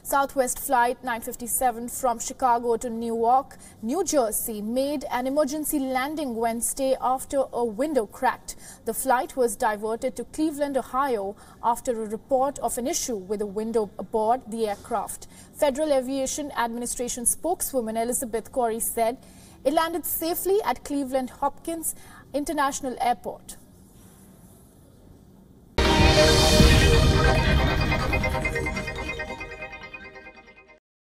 Southwest Flight 957 from Chicago to Newark, New Jersey made an emergency landing Wednesday after a window cracked. The flight was diverted to Cleveland, Ohio after a report of an issue with a window aboard the aircraft. Federal Aviation Administration spokeswoman Elizabeth Corey said it landed safely at Cleveland Hopkins International Airport.